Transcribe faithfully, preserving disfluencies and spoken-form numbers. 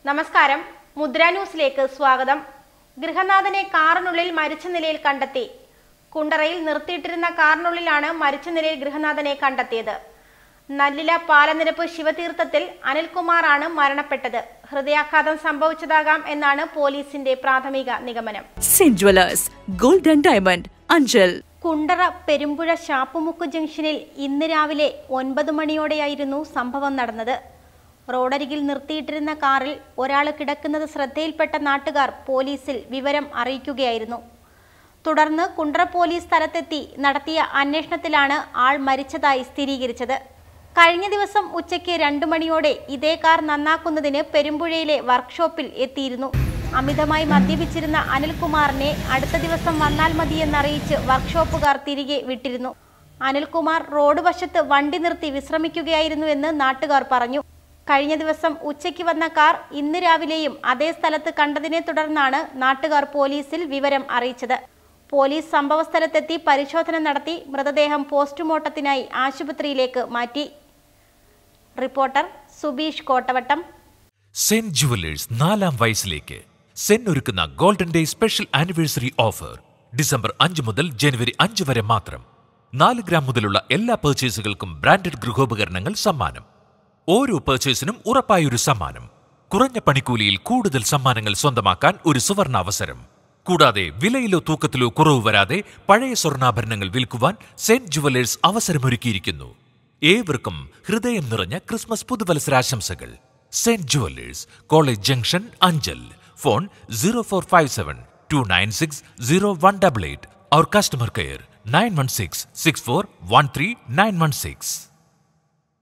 നമസ്കാരം, മുദ്ര ന്യൂസിലേക്ക് സ്വാഗതം. ഗൃഹനാഥനെ കാറിനുള്ളിൽ മരിച്ച നിലയിൽ കണ്ടെത്തി. കുണ്ടറയിൽ നിർത്തിയിട്ടിരുന്ന കാറിനുള്ളിലാണ് മരിച്ച നിലയിൽ ഗൃഹനാഥനെ കണ്ടെത്തിയത്. നല്ലില പാലനിരപ്പ് ശിവതീർത്ഥത്തിൽ അനിൽകുമാറാണ് മരണപ്പെട്ടത്. ഹൃദയാഘാതം സംഭവിച്ചതാകാം എന്നാണ് പോലീസിന്റെ പ്രാഥമിക നിഗമനം. Saint jewellers gold and diamond Anchal. Kundara Perumpuzha Shappumukku ജംഗ്ഷനിൽ ഇന്ന് രാവിലെ ഒൻപത് മണിയോടെയായിരുന്നു സംഭവം നടന്നത്. റോഡരികിൽ നിർത്തിയിട്ടിരുന്ന കാറിൽ ഒരാൾ കിടക്കുന്നത് ശ്രദ്ധയിൽപ്പെട്ട നാട്ടുകാർ പോലീസിൽ വിവരം അറിയിക്കുകയായിരുന്നു. തുടർന്ന് കുണ്ടറ പോലീസ് സ്ഥലത്തെത്തി നടത്തിയ അന്വേഷണത്തിലാണ് ആൾ മരിച്ചതായി സ്ഥിരീകരിച്ചത്. കഴിഞ്ഞ ദിവസം ഉച്ചയ്ക്ക് രണ്ടു മണിയോടെ ഇതേ കാർ നന്നാക്കുന്നതിന് പെരുമ്പുഴയിലെ വർക്ക്ഷോപ്പിൽ എത്തിയിരുന്നു. അമിതമായി മദ്യപിച്ചിരുന്ന അനിൽകുമാറിനെ അടുത്ത ദിവസം വന്നാൽ മതിയെന്നറിയിച്ച് വർക്ക്ഷോപ്പുകാർ തിരികെ വിട്ടിരുന്നു. അനിൽകുമാർ റോഡ് വശത്ത് വണ്ടി നിർത്തി വിശ്രമിക്കുകയായിരുന്നുവെന്ന് നാട്ടുകാർ പറഞ്ഞു. കഴിഞ്ഞ ദിവസം ഉച്ചയ്ക്ക് വന്ന കാർ ഇന്ന് രാവിലെയും അതേ സ്ഥലത്ത് കണ്ടതിനെ തുടർന്നാണ് നാട്ടുകാർ പോലീസിൽ വിവരം അറിയിച്ചത്. പോലീസ് സംഭവസ്ഥലത്തെത്തി പരിശോധന നടത്തി മൃതദേഹം പോസ്റ്റ്മോർട്ടത്തിനായി ആശുപത്രിയിലേക്ക് മാറ്റി. Reporter Subeesh Kottavattam. Saint jewellers നാലാം വയസ്സിലേക്ക് സെൻ ഒരുക്കുന്ന golden day special anniversary offer December അഞ്ച് മുതൽ ജനുവരി അഞ്ച് വരെ മാത്രം. നാല് ഗ്രാം മുതലുള്ള എല്ലാ പർച്ചേസുകൾക്കും ബ്രാൻഡഡ് ഗൃഹോപകരണങ്ങൾ സമ്മാനം. ഓരോ പർച്ചേസിനും ഉറപ്പായൊരു സമ്മാനം. കുറഞ്ഞ പണിക്കൂലിയിൽ കൂടുതൽ സമ്മാനങ്ങൾ സ്വന്തമാക്കാൻ ഒരു സുവർണ അവസരം. കൂടാതെ വിലയിലോ തൂക്കത്തിലോ കുറവ് വരാതെ പഴയ സ്വർണ്ണാഭരണങ്ങൾ വിൽക്കുവാൻ സെന്റ് ജുവലേഴ്സ് അവസരമൊരുക്കിയിരിക്കുന്നു. ഏവർക്കും ഹൃദയം നിറഞ്ഞ ക്രിസ്മസ് പുതുവത്സരാശംസകൾ. Saint jewellers, college junction, Anchal. Phone zero four five seven two nine six zero one double eight. Our customer care nine one six six four one three nine one six.